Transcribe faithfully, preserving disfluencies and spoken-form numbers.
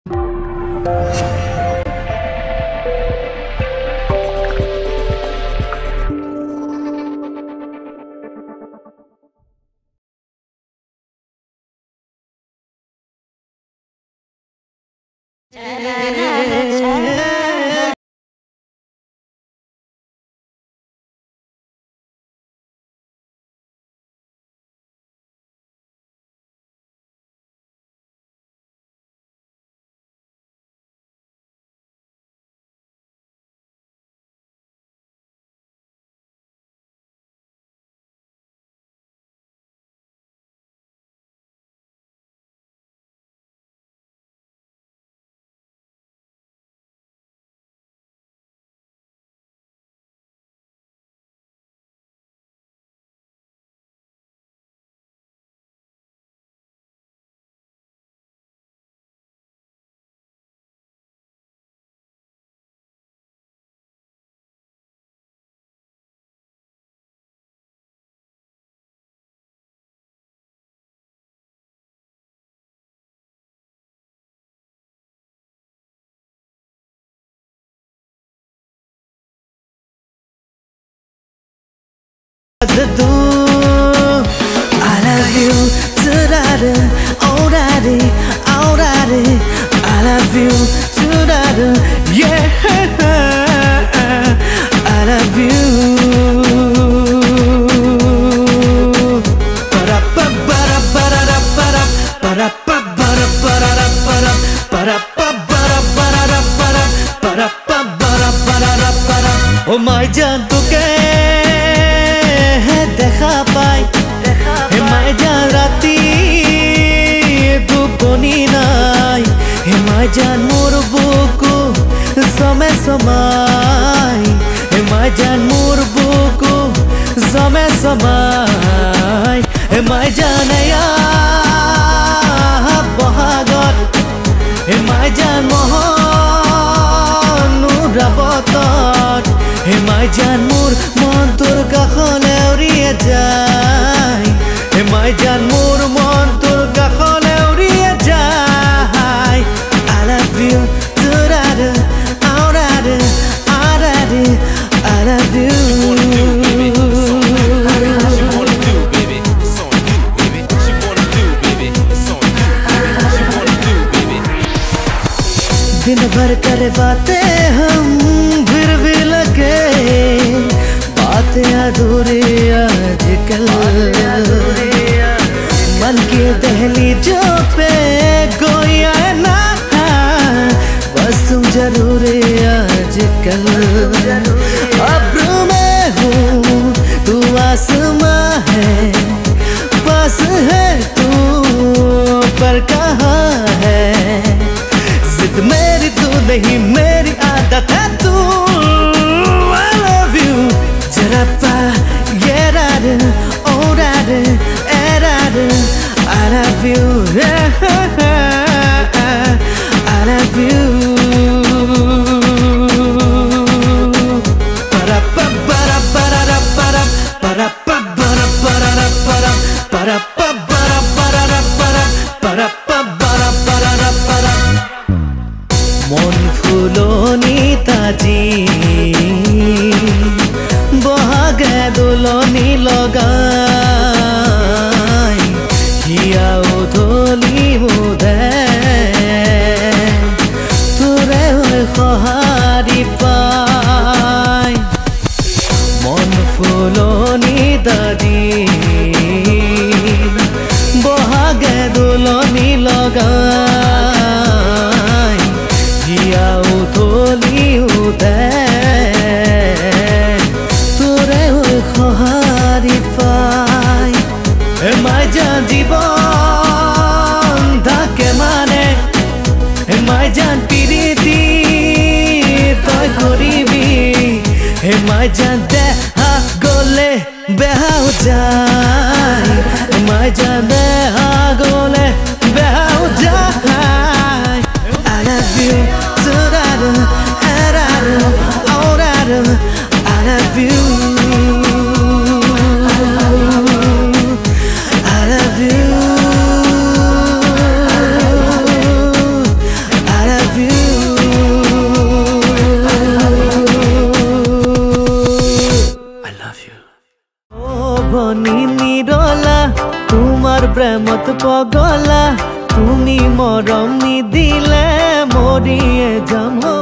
I love you, da-da-da, oh da-da, oh da-da. I love you, da-da-da, yeah. I love you. Oh my जान तू के দেখা পাই হে মাই জান রাতি দুপনি নাই হে মাই জান মোর বুকু সমে সমাই হে মাই জান মোর বুকু সমে সমাই হে মাই জান আয়া বহাগত হে মাই জান মহনুরাবতত হে মাই জান মোর মন তোর কাখলে উড়িয়ে যায় হে মাই জান মোর মন তোর কাখলে উড়িয়ে যায় I love you, da-da-da, oh-da-da, ah-da-da, I love you. दिन भर करे बातें हम फिर भी लगे बातें अधूरी आजकल मन की दहलीजों पे कोई आए ना बस तुम जरूरी आजकल अब्रू में हूँ तू आसमां है पास है तू पर कहाँ है जिद मेरी तू नहीं मेरी आदत है तू I love you जरा पा ये रात ओ रात ए रात I love you I love you para pa para para para para pa para para para para pa para para para para pa para para para মন ফুলনি তাজি বহাগে দোলনি লগাই হিয়া উধলি মুধে তোরে হৈ সহাৰি পাই মন ফুলনি তাজি বহাগে দোলনি লগাই হিয়া উধলি উধে তোরে হৈ সহাৰি পাই হে মাই জান জীৱন থাকে মানে হে মাই জান পিৰিতি তই কৰিবি হে মাই জান দেহা গলে বেহাও যায় হে মাই জান দেহা গলে বেহাও যায় I love you, da-da-da, ah-da-da, oh-da-da, I love you. I love you. I আমি নিৰলা তোমাৰ প্ৰেমত পগলা তুমি মৰম নিদিলে মৰিয়ে যাম।